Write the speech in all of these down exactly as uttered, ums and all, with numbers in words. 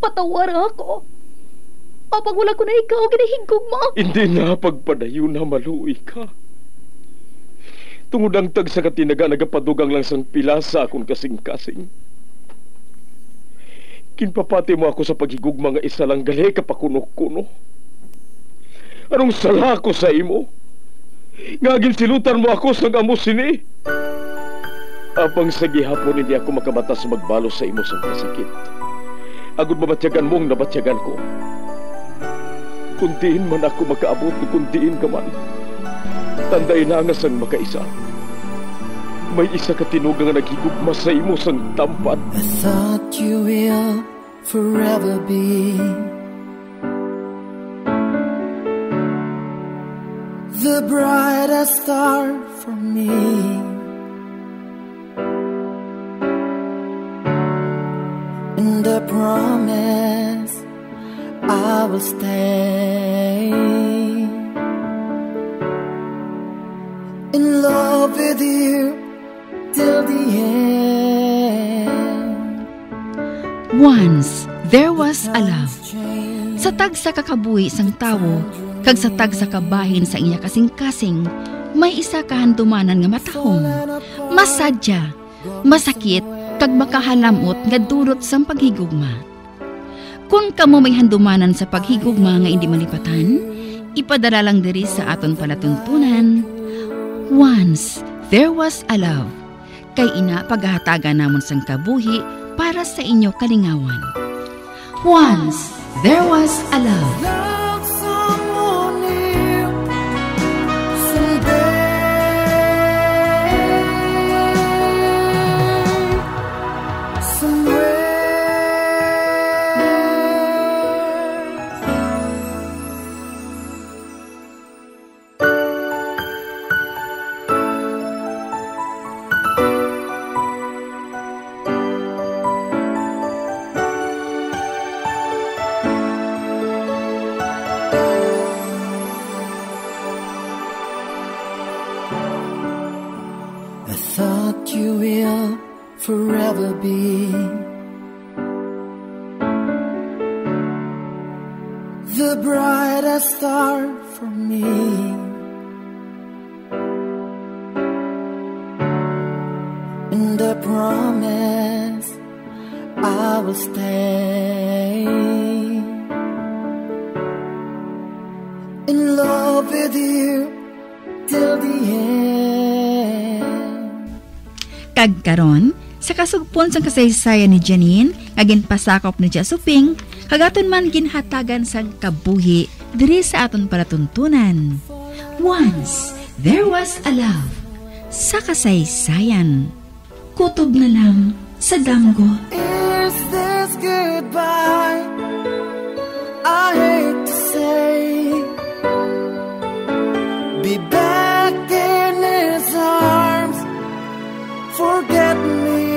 patawar ako. Apag wala ko na ikaw, ginahigog mo. Hindi na pagpadayo na maluoy ka. Tungod ang tag sa katinaga, nagapadugang lang sang pila sa akong kasing-kasing. Kinpapati mo ako sa paghigug mga isa lang gali kapakuno-kuno. Anong sala ko sa imo? Ngagin silutan mo ako sa amo sini. Apang sa gihapon hindi ako makabatas magbalo sa imo sa kasakit. Agud mabatyagan mong nabatyagan ko. Kundiin man ako makaabot, kundiin ka man. Tanday na nga sang makaisa. May isa ka tinugang nga naghigugma sa imo sang tampad. I thought you will forever be the brightest star for me. And I promise I will stay in love with you till the end. Once there was a love. Sa tag sa kakabuhi sang tawo, kag sa tag sa kabahin sa iya kasing-kasing, may isa kahandumanan nga matahong, masadya, masakit, kag makahalamot nga durot sang paghigugma. Kung kamo may handumanan sa paghigugma nga hindi malipatan, ipadala lang diri sa aton palatuntunan. Once there was a love. Kay ina paghahatagan namon sang kabuhi para sa inyo kalingawan. Once there was a love. You will forever be the brightest star for me. And I promise I will stay in love with you till the end. Kagkaron, sa kasugpon sang kasaysayan ni Janine, agin pasakop ni Jasuping, kagaton man ginhatagan sang kabuhi diri sa aton palatuntunan. Once there was a love. Sa kasaysayan, kutob na lang sa damgo. Is this goodbye? I hate to say, be back in his arms. Forget me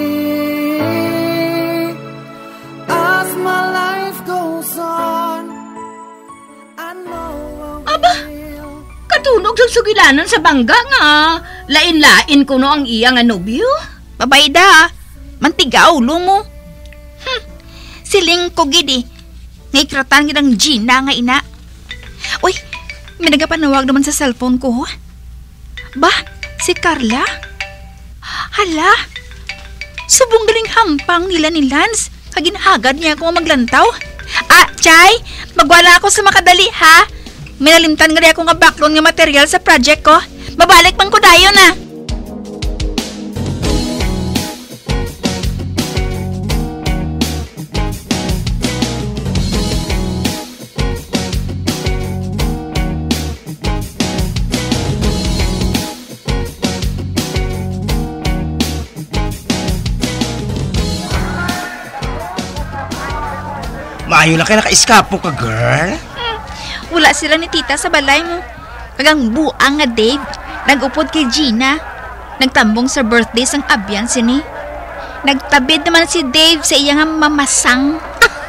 as my life goes on. I know I Aba, katunog sa sugilanan sa bangga nga. Lain-lain ko no ang iya nga nobyo. Babayda, mantigaw, lumo. Hmm, siling ko gidi. Ngay kratan gidang Gina nga ina. Uy, may nagapanawag naman sa cellphone ko. Ba, si Carla? Hala, subong galing hampang nila ni Lance. Kaginhagad niya ako maglantaw. Ah, Chay, magwala ako sa makadali ha. May nalimtan nga rin ako nga background nga material sa project ko. Babalik pang ko dayon na. Maayo lang kayo naka-iskapo ka, girl. Hmm, wala sila ni tita sa balay mo. Kagang buang nga Dave, nag-upod kay Gina. Nagtambong sa birthday sang abyan sini. Nagtabid naman si Dave sa iya nga mamasang.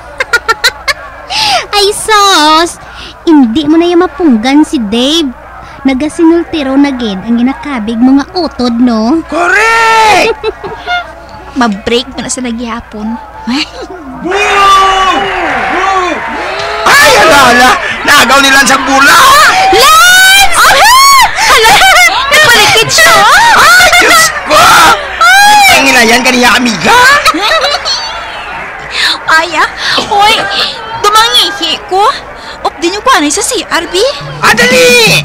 Ay sos, hindi mo na yung mapunggan si Dave. Nagasinultiro na gid ang ginakabig mga utod, no? Correct! Mabreak mo na sa naghihapon. Boom! Hala, nagaw nila sa bula. Lance! Hala, nagpalikid siya. Ay, Diyos ko! Ang ilayan kaniya, amiga. Ay, ah. Hoy, dumangihi ko. Op din yung panay sa C R B. Adali!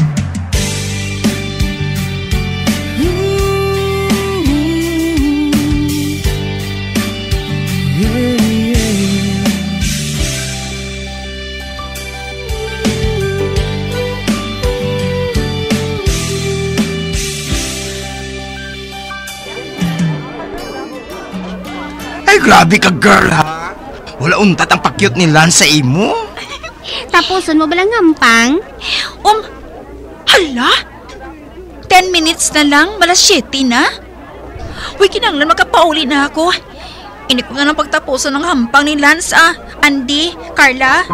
Ay, grabe ka, girl, ha? Wala untat ang pakyut ni Lance sa imo. Tapuson mo balang hampang? Um, hala? Ten minutes na lang, malas siyete na? Uy, kinanglan makapauli na ako. Ini ko na ng pagtapuson ng hampang ni Lance, ah. Andy, Carla.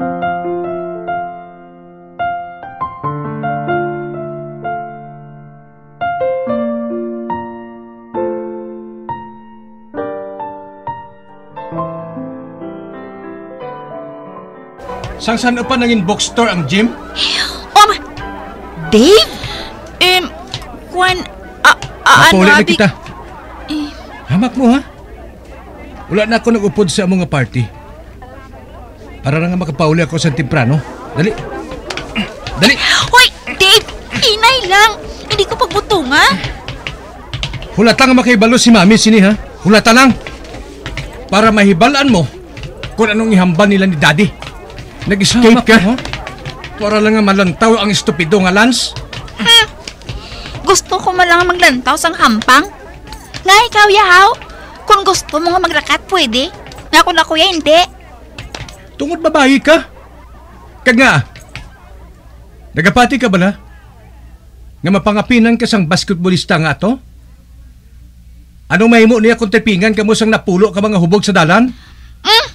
Sang saan pa nangin bookstore ang gym? Um, Dave? Um, Kwan, ah, ah, ano, Mapuli na abi- kita. Eh. Hamak mo, ha? Wala na ako nag-upod sa mga party. Para na nga makapauli ako sa temprano. Dali. Dali. Hoy, Dave, inay lang. Hindi ko pagbutunga. Hulata nga makaibalo si Mami sini, ha? Hulata lang. Para mahibalaan mo kung anong ihamban nila ni Daddy. Nag-escape ka, ha? Para lang nga malantaw ang estupido nga Lance. Hmm. Gusto ko malang maglantaw sang hampang. Nga ikaw, yahaw. Kung gusto mo nga magrakat, pwede. Nga kung ako ya, hindi. Tungod babae ka? Kag nga, nagapati ka bala? Nga mapangapinan ka sang basketballista nga to? Anong mahimo niya kung tepingan ka mo sang napulo ka mga hubog sa dalan? Mm.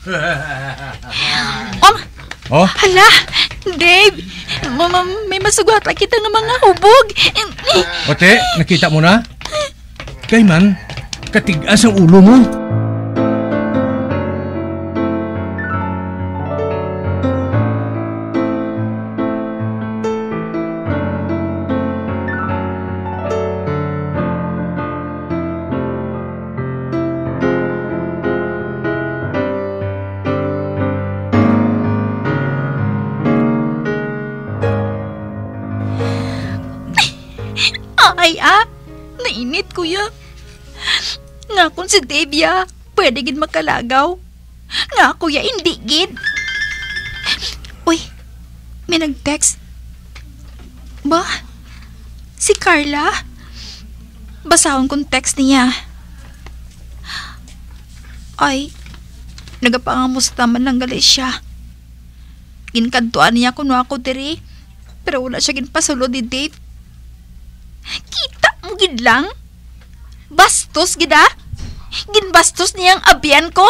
Um, Oh? hala, Dave, mama, may masugata kita ng mga hubog. Ote, nakita mo na? Kay man, katigas ang ulo mo. Ay, ah, nainit, kuya. Nga kung si Dave, ya, pwede gid makalagaw. Nga, kuya, hindi gid. Uy, may nag-text. Ba? Si Carla? Basahon kong text niya. Ay, nagapangamusta man lang gali siya. Ginkantuan niya kuno ako diri, pero wala siya ginpasulod ni Dave. Kita mo gid lang? Bastos gid ah? Ginbastos niyang abyan ko?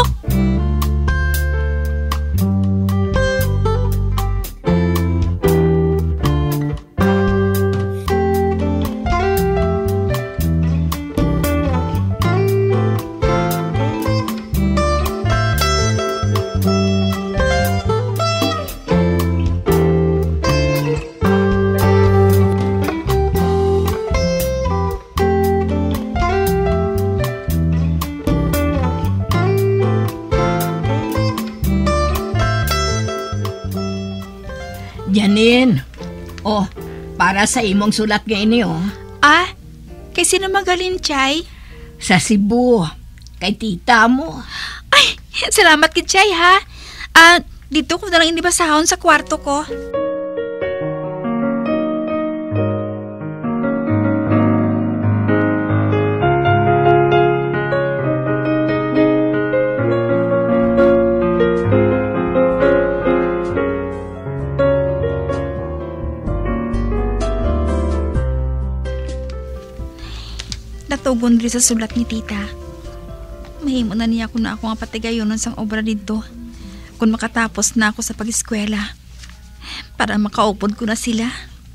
Janine, oh, para sa imong sulat nga ini, oh. Ah, kay sino magaling, Chay? Sa Cebu, kay tita mo. Ay, salamat kid Chay, ha? Ah, dito ko na lang inibasahon sa kwarto ko. Natugon rin sa sulat ni tita. Mahimo na niya ko na ako nga patigayonon sang obra dito. Kung makatapos na ako sa pag-eskwela. Para makaupod ko na sila.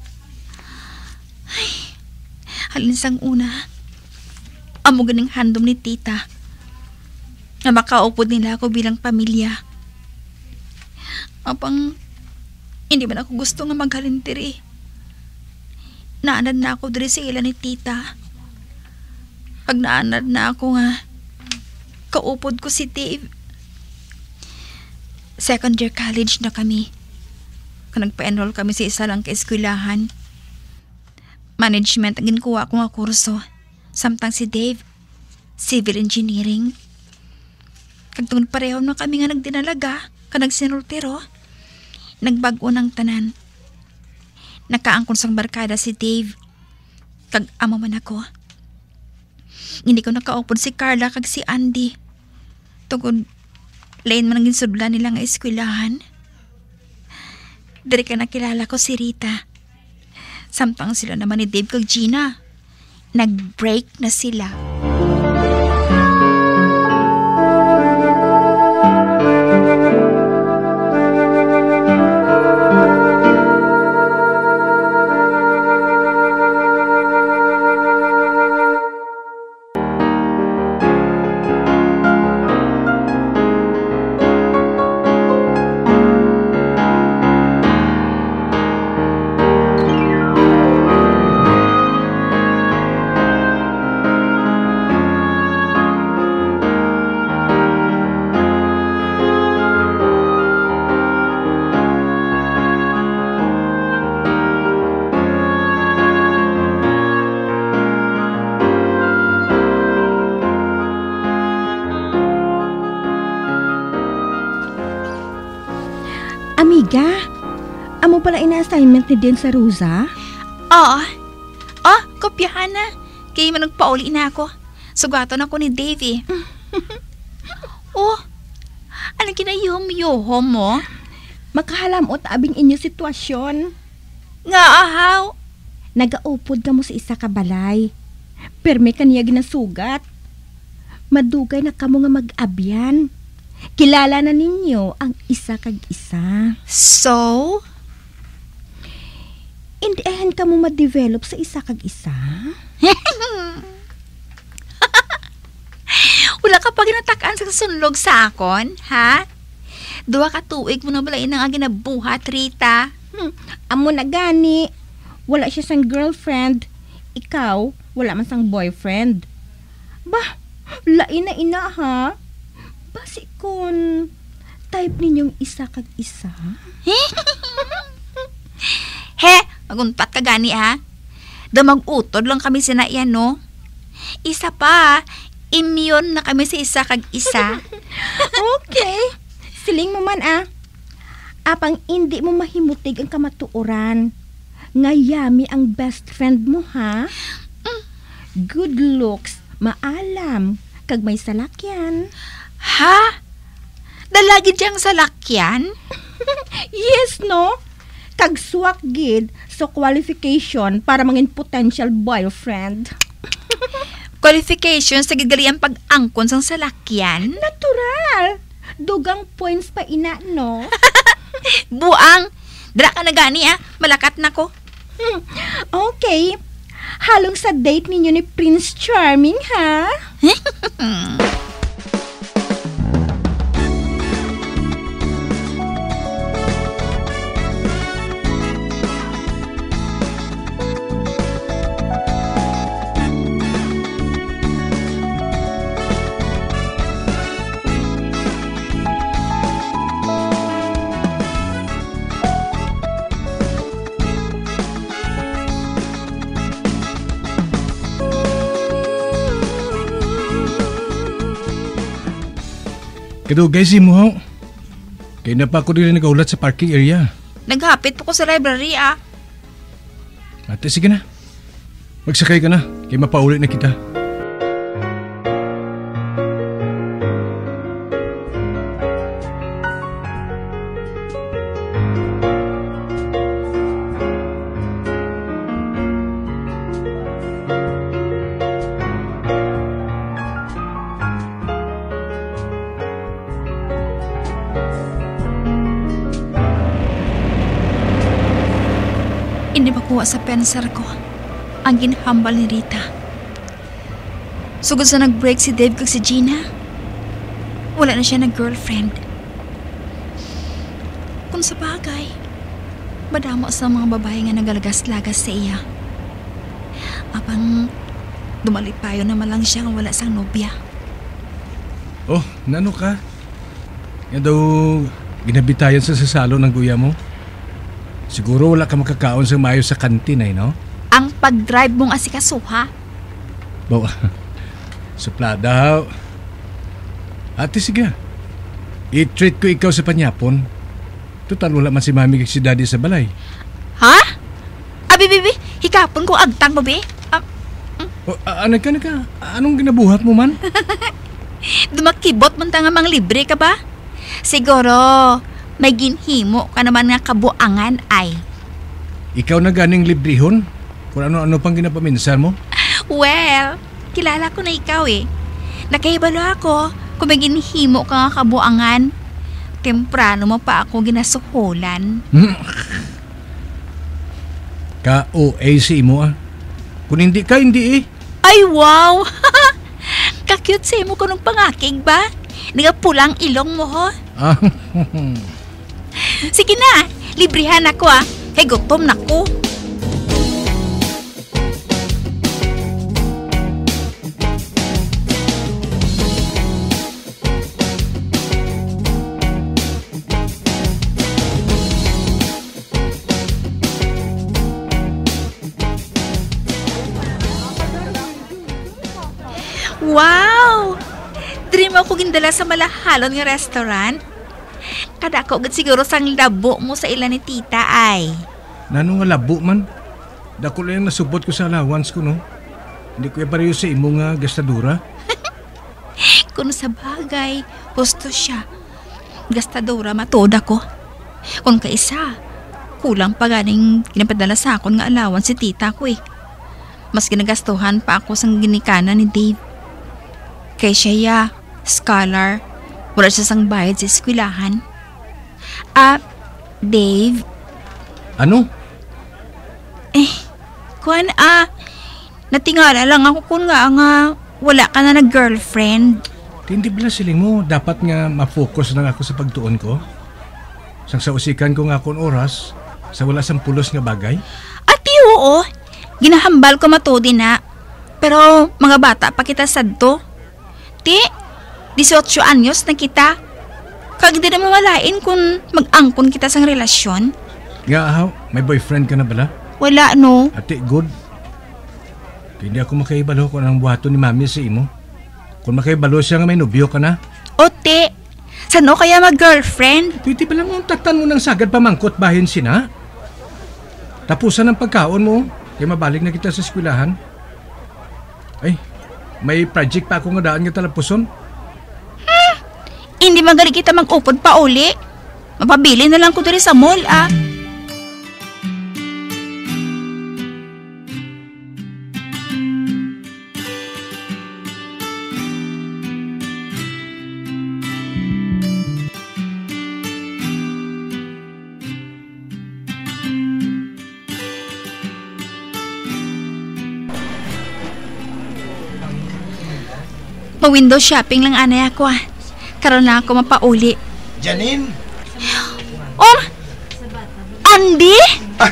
Ay, halin sang una. Amo ganing handom ni tita. Na makaupod nila ako bilang pamilya. Apang Hindi man ako gusto nga maghalin diri. Naanad na ako diri sa ila ni tita. Pag naanad na ako nga, kaupod ko si Dave. Second year college na kami. Kung nagpa-enroll kami sa isa lang ka-eskwelahan. Management ang ginkuha ko nga kurso. Samtang si Dave, civil engineering. Kagtungod pareho na kami nga nagdinalaga, ka nagsinultiro. Nagbago ng tanan. Nakaangkon sang barkada si Dave. Kag ama man ako. Hindi ko nakaupod si Carla kag si Andy. Tungod, lain man ang ginsudlan nila nga eskwelahan. Dari ka nakilala ko si Rita. Samtang sila naman ni Dave kag Gina. Nag-break na sila. Amiga, amo pala ina-assignment ni Den sa Rosa? Oo. Oh, kopyahan na. Kaya man nagpauli na ako. Sugaton ako ni Davey. Oh, anong kinayom-yohom mo? Makahalamot abing inyo sitwasyon. Nga ahaw. Nagaupod ka mo sa isa ka balay. Perme kaniya ginasugat. Madugay na kamo nga mag-abyan. Kilala na ninyo ang isa kag isa. So? Indiahan ka mo ma-develop sa isa kag isa? Wala ka pa ginatakaan sa sunlog sa akon, ha? Duwa ka tuig mo na balain ang ginabuhat, Rita. Hmm, amo na gani. Wala siya sang girlfriend. Ikaw, wala man sang boyfriend. Bah, lain na ina ha? Basi kon type ninyong isa kag isa? He, magunpat ka gani ha? Damag-utod lang kami sinaiyan, no? Isa pa, immune na kami sa isa kag isa. Okay. Siling mo man ah. Apang hindi mo mahimutig ang kamatuoran. Ngayami ang best friend mo ha? Good looks, maalam, kag may salakyan. Ha? Dalagi diyang salakyan? Yes, no? Kag suwak gid so qualification para mangin potential boyfriend. Qualification sa gigalian pag-angkon sang salakyan? Natural. Dugang points pa ina, no? Buang. Dra ka na gani ah. Malakat na ko. Hmm. Okay. Halong sa date ninyo ni Prince Charming, ha? Kadugay si mo, ho. Kaya na pa ako rin nagaulat sa parking area. Naghapit po ko sa library, ah. Ate, sige na. Magsakay ka na, kaya mapaulit na kita. Hindi makuha sa pensar ko ang ginhambal ni Rita. Sugod sa nag-break si Dave kag si Gina, wala na siya na girlfriend. Kung sa bagay, Madamo sa mga babae nga nagalagas-lagas sa iya. Apang dumalipayo naman lang siya nga wala sang nobya. Oh, nano ka? Nga daw ginabitayan sa sasalo ng guya mo? Siguro wala ka makakaon sa mayo sa kantin ay, no? Ang pag-drive mong asikasuha. Bawa, supla daw. Ate, sige. I-treat ko ikaw sa panyapon. Total, wala man si mami kag si daddy sa balay. Ha? Abi, bibi, hikapon ko agtang, babi. Ah, O, a- ano ka, ano ka? Anong ginabuhat mo man? dumakibot man ta nga mang libre ka ba? Siguro, may ginhimo ka naman nga kabuangan ay. Ikaw na ganing librihon? Kung ano-ano pang ginapaminsan mo? Well, kilala ko na ikaw eh. Nakahibalo ako kung may ginhimo ka nga kabuangan. Temprano mo pa ako ginasuhulan. Hmm. Ka-O A si imo ah. Kung hindi ka, hindi eh. Ay, wow! Ka-cute sa imo ko nung pangakig ba? Nagapulang ilong mo ho. Ah, Sige na, librihan ako ah. Hey, gutom na ko. Wow! Dream ako gindala sa malahalon nga restaurant. Kada ko agad siguro sang labo mo sa ilan ni tita ay. Nano nga labo man. Dako lang nasubot ko sa allowance ko, no? Hindi ko ipareho sa imo nga gastadura. Kung sa bagay, gusto siya. Gastadora matoda ko. Kung kaisa, kulang pa ganing ginapadala sa akon nga allowance si tita ko eh. Mas ginagastuhan pa ako sang ginikana ni Dave. Kay siya ya, scholar, wala siya sang bayad sa eskwelahan. Ah, Dave? Ano? Eh, kuan ah, natingala lang ako kung nga nga wala ka na nag-girlfriend. Hindi bala siling mo, dapat nga ma-focus lang ako sa pagtuon ko. Sang sausikan ko nga akong oras, sa wala sang pulos nga bagay. Ati oo, ginahambal ko matodi na. Pero mga bata pa kita sadto. Ti, eighteen anyos na kita. Kag di na mawalain kung mag-angkon kita sang relasyon. Nga ahaw, may boyfriend ka na bala? Wala no. Ate, good. Kaya hindi ako makaibalo kung anong buhato ni mami sa imo. Kung makaibalo siya nga may nobyo ka na. O ti, sano kaya mag-girlfriend? Pwede ba lang mong tatan mo ng sagad pamangkot bahin sina? Tapusan ang pagkaon mo, kaya mabalik na kita sa eskwelahan. Ay, may project pa ako nga daan nga talapuson. Hmm, hindi magaling kita mag-upod pa uli. Mapabili na lang ko diri sa mall ah. Ma-window shopping lang anay ako ah. Karoon na ako mapauli. Janine? Oh! Andy? Ah.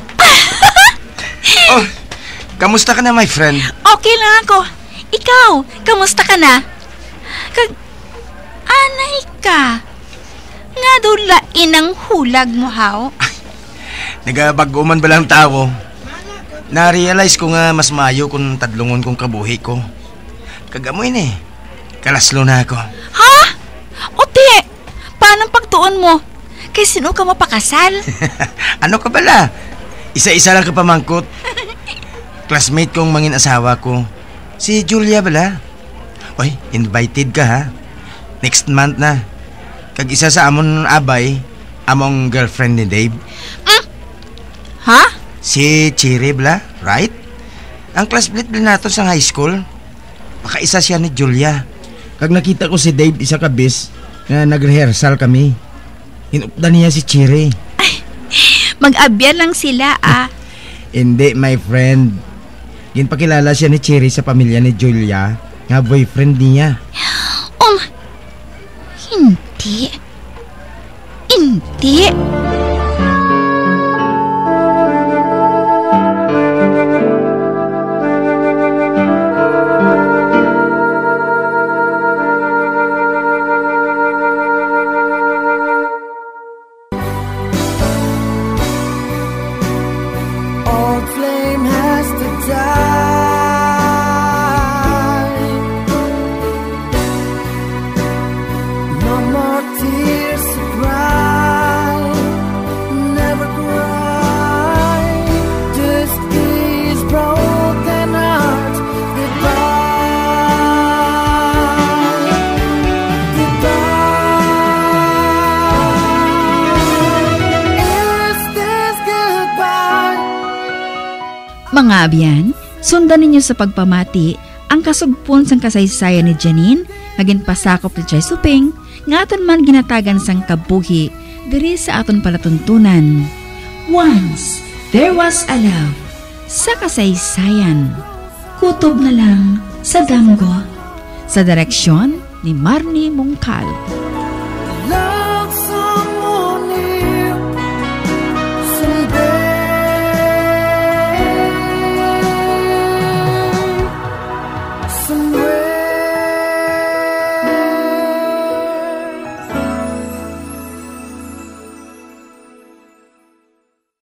Oh, kamusta ka na, my friend? Okay lang ako. Ikaw, kamusta ka na? Kag... Anay ka. Nga dulain ang hulag mo, haw? Nagabaguman ba lang tao? Na-realize ko nga mas mayo kung tadlungon kong kabuhi ko. Kagamoy ni, kalaslo na ako. Ha? Ote, paano pagtuon mo? Kay sino ka mapakasal? Ano ka bala? Isa-isa lang ka pamangkot. Classmate kong mangin asawa ko. Si Julia bala. Oy, invited ka ha. Next month na. Kag isa sa amon abay, among girlfriend ni Dave. Mm. Ha? Si Chiri bala, right? Ang classmate bala nato sa high school. Makaisa siya ni Julia. Kag nakita ko si Dave isa ka bis na nag-rehearsal kami. Inupdan niya si Chiri. Ay, mag-abyan lang sila ah. Hindi, my friend. Ginpakilala siya ni Chiri sa pamilya ni Julia nga boyfriend niya. Um, hindi. Hindi. Mga abyan, sundan ninyo sa pagpamati ang kasugpon sang kasaysayan ni Janine, agin pasakop ni Chay Suping, nga aton man ginatagan sang kabuhi, diri sa aton palatuntunan. Once, there was a love. Sa kasaysayan. Kutob na lang sa damgo. Sa direksyon ni Marnie Mongcal.